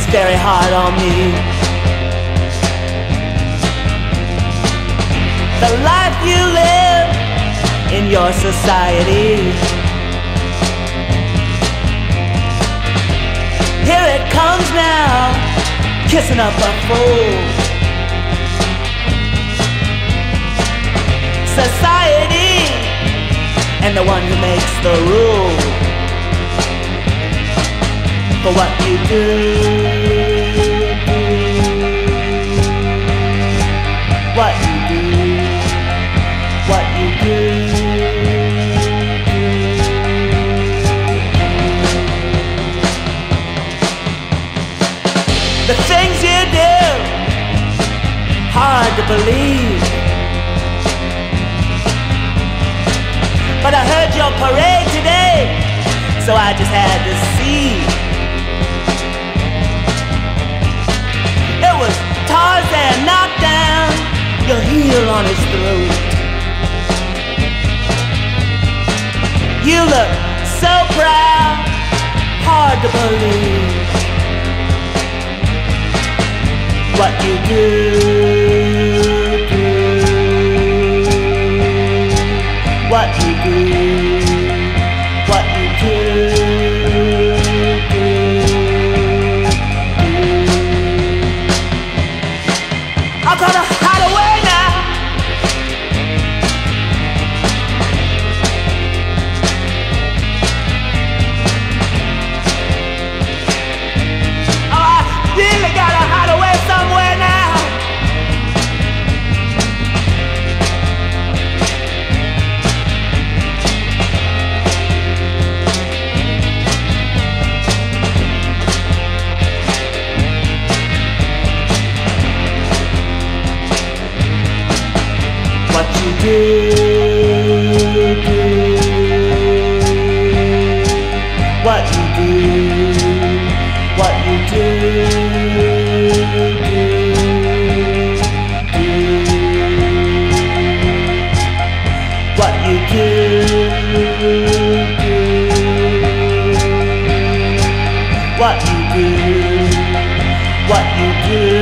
very hard on me. The life you live in your society, here it comes now, kissing up a fool. Society and the one who makes the rule for what you do. What you do, what you do. The things you do, hard to believe. But I heard your parade today, so I just had to see. It was Tarzan knocked down, your heel on his throat. You look so proud, hard to believe. What you do, what you do, what you do. I'm gonna hide away now. Oh, I really gotta hide away somewhere now. What you do, what you do, what you do, what you do, what you do, what you do.